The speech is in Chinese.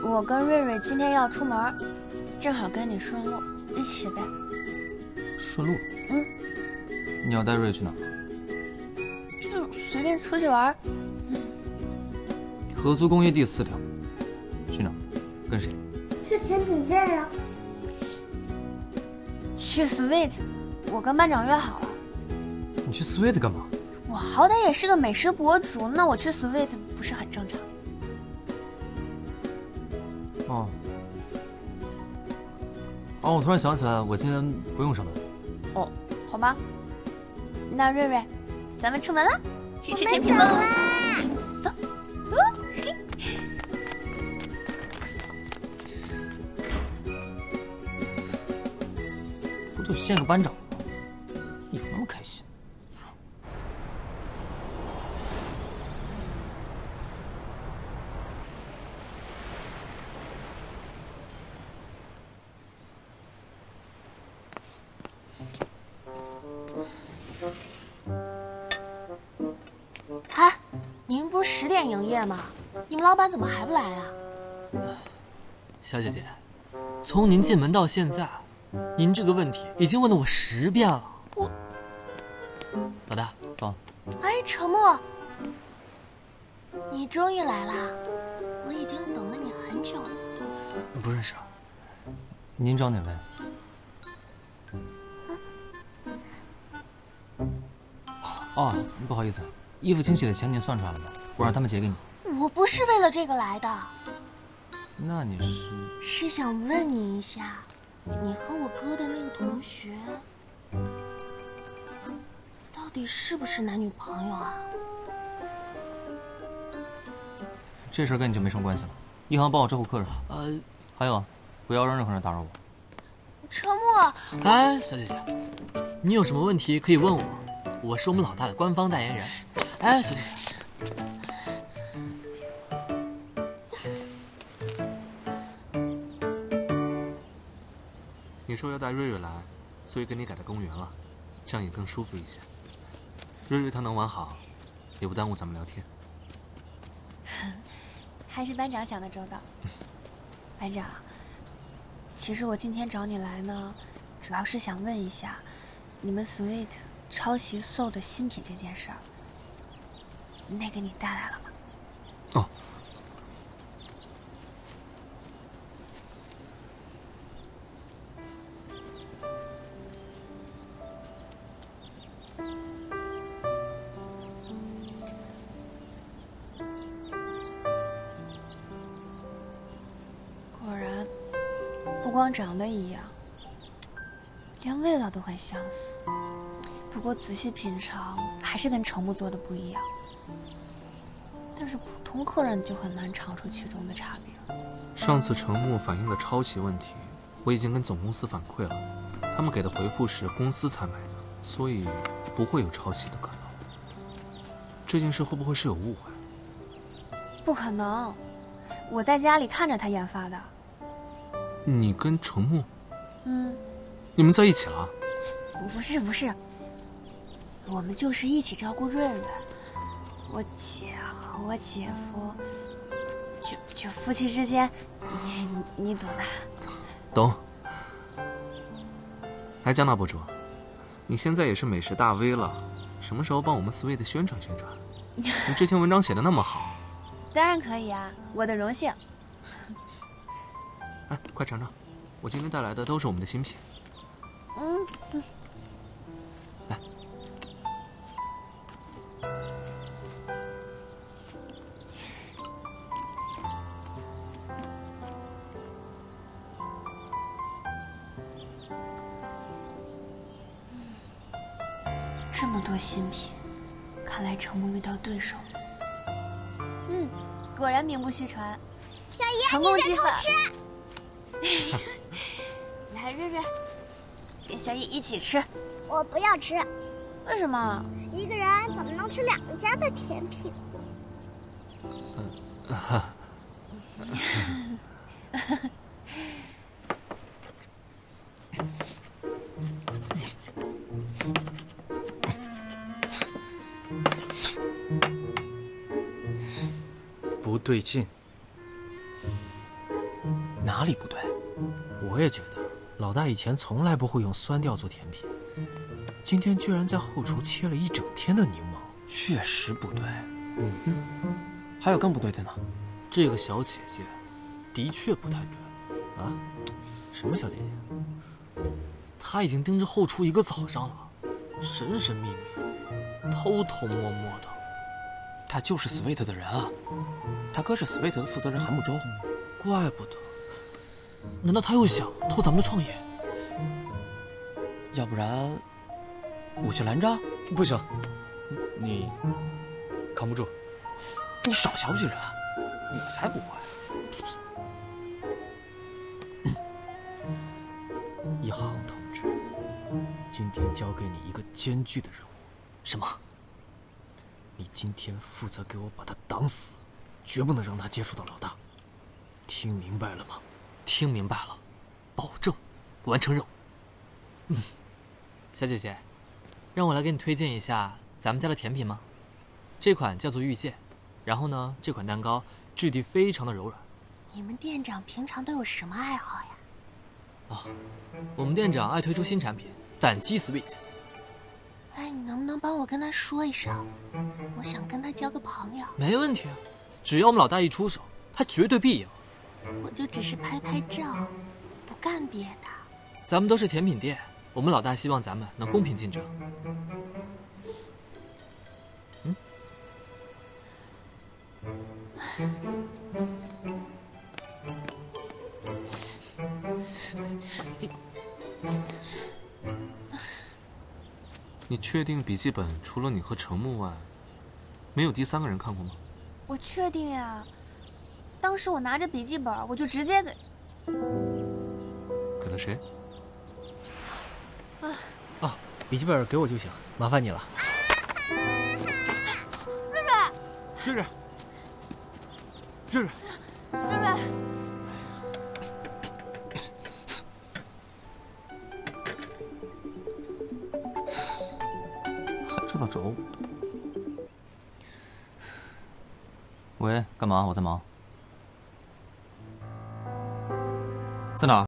我跟瑞瑞今天要出门，正好跟你顺路，一起呗。 顺路？ 嗯。 你要带瑞瑞去哪？ 就随便出去玩。 合租公约第4条，去哪儿？跟谁？ 去甜品店呀。 去 Sweet， 我跟班长约好了。 你去 Sweet 干嘛？ 我好歹也是个美食博主，那我去 Sweet 不是很正常？ 哦，我突然想起来，我今天不用上班。 哦，好吧。那瑞瑞，咱们出门了，去吃甜品喽！走。 不就见个班长吗？有那么开心？ 哎，您不是10点营业吗？你们老板怎么还不来啊？ 小姐姐，从您进门到现在，您这个问题已经问了我10遍了。老大，走。 哎，陈默，你终于来啦！我已经等了你很久了。 不认识啊？ 您找哪位？哦，不好意思，衣服清洗的钱您算出来了吗？我让他们结给你。 我不是为了这个来的。 那你是想问你一下，你和我哥的那个同学，到底是不是男女朋友啊？ 这事跟你就没什么关系了。一航帮我照顾客人。还有啊，不要让任何人打扰我。 陈默， 哎，小姐姐，你有什么问题可以问我，我是我们老大的官方代言人。哎，小姐姐。 你说要带瑞瑞来，所以给你改到公园了，这样也更舒服一些。瑞瑞她能玩好，也不耽误咱们聊天。 还是班长想的周到。班长，其实我今天找你来呢，主要是想问一下，你们 Sweet 抄袭 Soul 的新品这件事儿，那个你带来了吗？ 哦。 果然，不光长得一样，连味道都很相似。不过仔细品尝，还是跟程木做的不一样。但是普通客人就很难尝出其中的差别。 上次程木反映的抄袭问题，我已经跟总公司反馈了，他们给的回复是公司才买的，所以不会有抄袭的可能。这件事会不会是有误会？ 不可能，我在家里看着他研发的。 你跟程木？ 嗯。 你们在一起了？ 不是，我们就是一起照顾瑞瑞。我姐和我姐夫，就夫妻之间，你懂的。 懂。哎，江大博主，你现在也是美食大 V 了，什么时候帮我们 Sweet 宣传宣传？你之前文章写的那么好。 当然可以啊，我的荣幸。 哎，快尝尝，我今天带来的都是我们的新品。来。 这么多新品，看来程木遇到对手了。果然名不虚传。 小爷， 成功计划。来，瑞瑞，跟小野一起吃。 我不要吃。 为什么？ 一个人怎么能吃2家的甜品？ 不对劲。 哪里不对？ 我也觉得，老大以前从来不会用酸调做甜品，今天居然在后厨切了一整天的柠檬， 确实不对。还有更不对的呢？ 这个小姐姐的确不太对。啊？什么小姐姐？她已经盯着后厨一个早上了，神神秘秘，偷偷摸摸的。 他就是 Sweet 的人啊，他哥是 Sweet 的负责人韩木舟。 怪不得，难道他又想偷咱们的创业？ 要不然我去拦着？ 不行，你扛不住。 你少瞧不起人啊！我才不会。 一航同志，今天交给你一个艰巨的任务。 什么？ 你今天负责给我把他挡死，绝不能让他接触到老大。听明白了吗？ 听明白了，保证完成任务。 小姐姐，让我来给你推荐一下咱们家的甜品吗？这款叫做玉蟹，然后呢，这款蛋糕质地非常的柔软。 你们店长平常都有什么爱好呀？ 我们店长爱推出新产品，胆鸡 Sweet。 哎，你能不能帮我跟他说一声？我想跟他交个朋友。 没问题啊，只要我们老大一出手，他绝对必赢。 我就只是拍拍照，不干别的。 咱们都是甜品店，我们老大希望咱们能公平竞争。 你确定笔记本除了你和程木外，没有第三个人看过吗？ 我确定呀。当时我拿着笔记本，我就直接给了谁？ 笔记本给我就行，麻烦你了。 瑞瑞，瑞瑞， 瑞瑞， 还知道找我？喂，干嘛？我在忙。在哪儿？